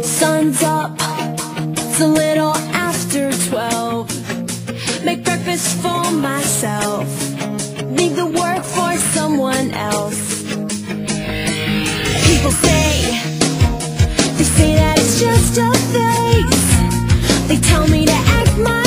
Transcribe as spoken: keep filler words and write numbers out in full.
Sun's up, it's a little after twelve. Make breakfast for myself, leave the work for someone else. People say, they say that it's just a phase. They tell me to act my